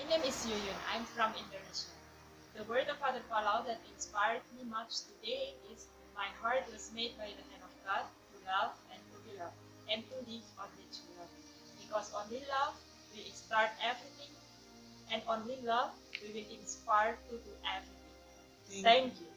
My name is Yuyun. I'm from Indonesia. The word of Father Palau that inspired me much today is, "My heart was made by the hand of God to love and to be loved, and to live only to love. Because only love will start everything, and only love we will inspire to do everything." Thank you.